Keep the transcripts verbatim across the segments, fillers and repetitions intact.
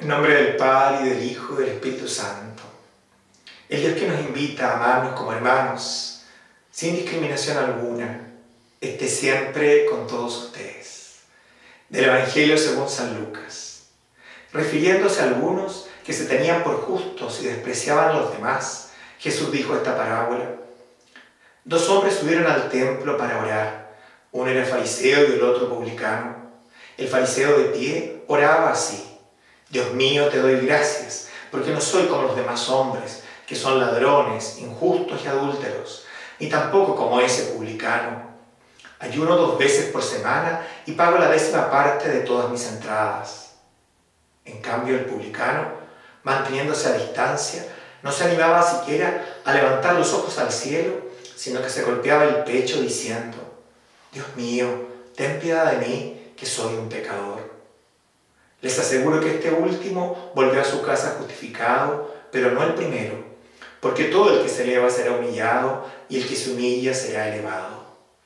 nombre del Padre, y del Hijo, y del Espíritu Santo. El Dios que nos invita a amarnos como hermanos, sin discriminación alguna, esté siempre con todos ustedes. Del Evangelio según San Lucas. Refiriéndose a algunos que se tenían por justos y despreciaban a los demás, Jesús dijo esta parábola. Dos hombres subieron al templo para orar. Uno era fariseo y el otro publicano. El fariseo de pie oraba así: Dios mío, te doy gracias, porque no soy como los demás hombres, que son ladrones, injustos y adúlteros, ni tampoco como ese publicano. Ayuno dos veces por semana y pago la décima parte de todas mis entradas. En cambio, el publicano, manteniéndose a distancia, no se animaba siquiera a levantar los ojos al cielo, sino que se golpeaba el pecho diciendo: Dios mío, ten piedad de mí, que soy un pecador. Les aseguro que este último volvió a su casa justificado, pero no el primero, porque todo el que se eleva será humillado y el que se humilla será elevado.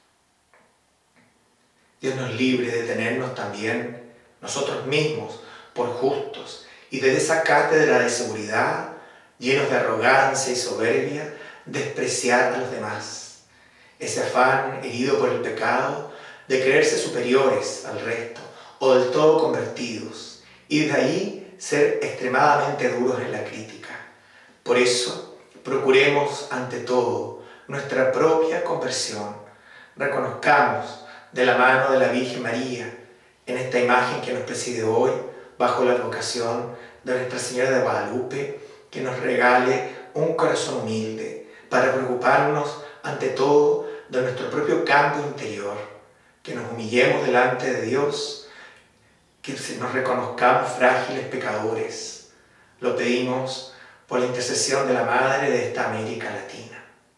Dios nos libre de tenernos también nosotros mismos por justos y de esa cátedra de seguridad, llenos de arrogancia y soberbia, despreciar a los demás. Ese afán herido por el pecado de creerse superiores al resto o del todo convertidos, y de ahí ser extremadamente duros en la crítica. Por eso, procuremos ante todo nuestra propia conversión. Reconozcamos de la mano de la Virgen María, en esta imagen que nos preside hoy, bajo la advocación de Nuestra Señora de Guadalupe, que nos regale un corazón humilde para preocuparnos ante todo de nuestro propio cambio interior, que nos humillemos delante de Dios, que nos reconozcamos frágiles pecadores. Lo pedimos por la intercesión de la Madre de esta América Latina.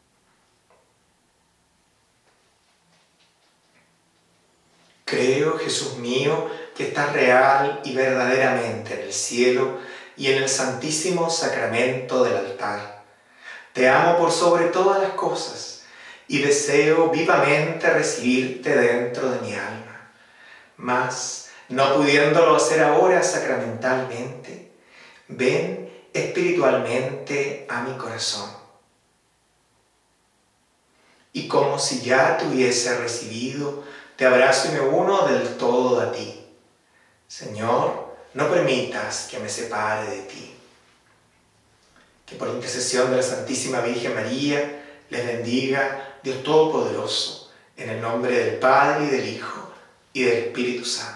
Creo, Jesús mío, que estás real y verdaderamente en el cielo y en el santísimo sacramento del altar. Te amo por sobre todas las cosas y deseo vivamente recibirte dentro de mi alma. Mas, no pudiéndolo hacer ahora sacramentalmente, ven espiritualmente a mi corazón. Y como si ya te hubiese recibido, te abrazo y me uno del todo a ti. Señor, no permitas que me separe de ti. Que por la intercesión de la Santísima Virgen María les bendiga Dios Todopoderoso, en el nombre del Padre y del Hijo y del Espíritu Santo.